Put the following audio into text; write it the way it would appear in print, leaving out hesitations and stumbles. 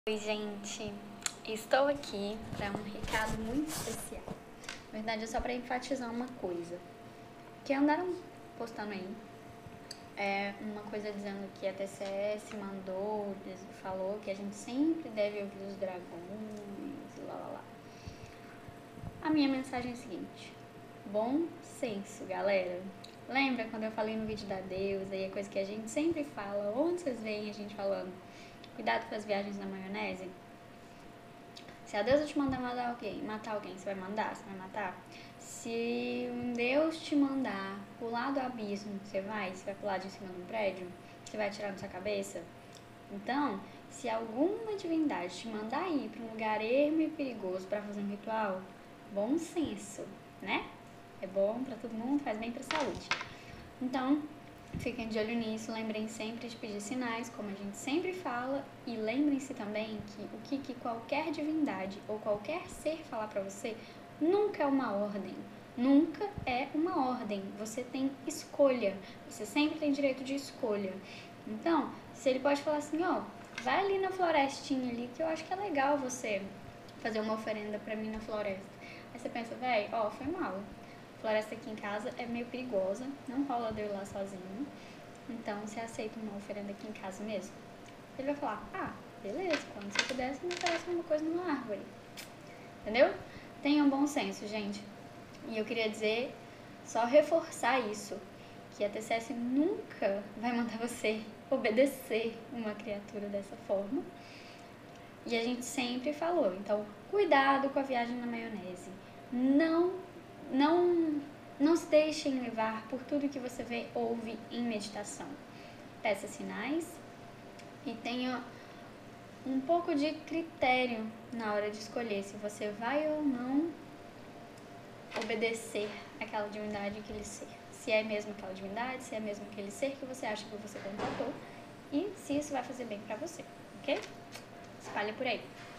Oi, gente, estou aqui para um recado muito especial. Na verdade, é só para enfatizar uma coisa que andaram postando aí. É uma coisa dizendo que a TCS mandou, falou que a gente sempre deve ouvir os dragões, lá lá lá. A minha mensagem é a seguinte: bom senso, galera. Lembra quando eu falei no vídeo da deusa e a coisa que a gente sempre fala? Onde vocês veem a gente falando? Cuidado com as viagens na maionese. Se a deusa te mandar matar alguém, você vai mandar? Você vai matar? Se um Deus te mandar pular do abismo, você vai pular de cima de um prédio? Você vai atirar na sua cabeça? Então, se alguma divindade te mandar ir para um lugar ermo e perigoso para fazer um ritual, bom senso, né? É bom para todo mundo, faz bem para a saúde. Então, fiquem de olho nisso, lembrem sempre de pedir sinais, como a gente sempre fala, e lembrem-se também que o que qualquer divindade ou qualquer ser falar pra você nunca é uma ordem. Nunca é uma ordem. Você tem escolha. Você sempre tem direito de escolha. Então, se ele pode falar assim, ó, vai ali na florestinha ali, que eu acho que é legal você fazer uma oferenda pra mim na floresta. Aí você pensa, véi, ó, foi mal. Floresta aqui em casa é meio perigosa, não rola de eu ir lá sozinho. Então, você aceita uma oferenda aqui em casa mesmo? Ele vai falar, ah, beleza, quando você puder, você me oferece uma coisa numa árvore. Entendeu? Tenham bom senso, gente. E eu queria dizer, só reforçar isso, que a TCS nunca vai mandar você obedecer uma criatura dessa forma. E a gente sempre falou, então, cuidado com a viagem na maionese. Não se deixem levar por tudo que você vê, ouve em meditação. Peça sinais e tenha um pouco de critério na hora de escolher se você vai ou não obedecer aquela divindade, aquele ser. Se é mesmo aquela divindade, se é mesmo aquele ser que você acha que você contratou e se isso vai fazer bem pra você, ok? Espalha por aí.